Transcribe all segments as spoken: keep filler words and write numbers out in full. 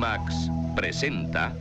IMAX presenta...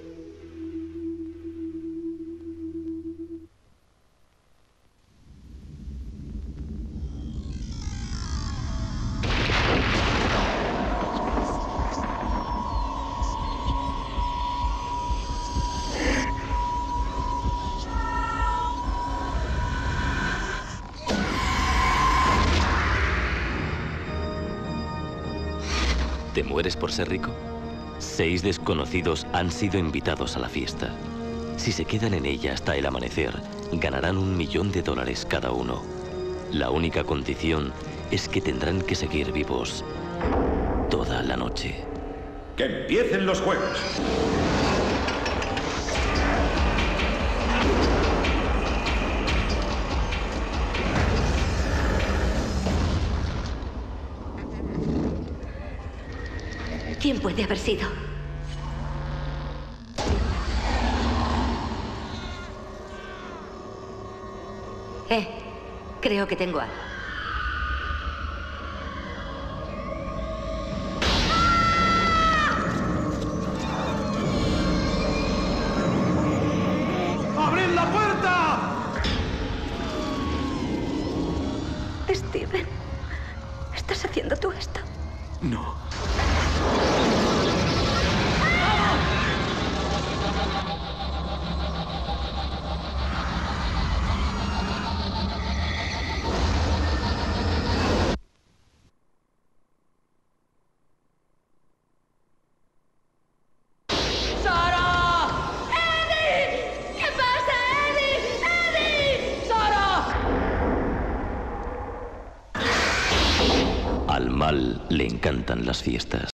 ¿Te mueres por ser rico? Seis desconocidos han sido invitados a la fiesta. Si se quedan en ella hasta el amanecer, ganarán un millón de dólares cada uno. La única condición es que tendrán que seguir vivos toda la noche. ¡Que empiecen los juegos! ¿Quién puede haber sido? Eh, creo que tengo algo. ¡Abrid la puerta! Steven, ¿estás haciendo tú esto? No. Al mal le encantan las fiestas.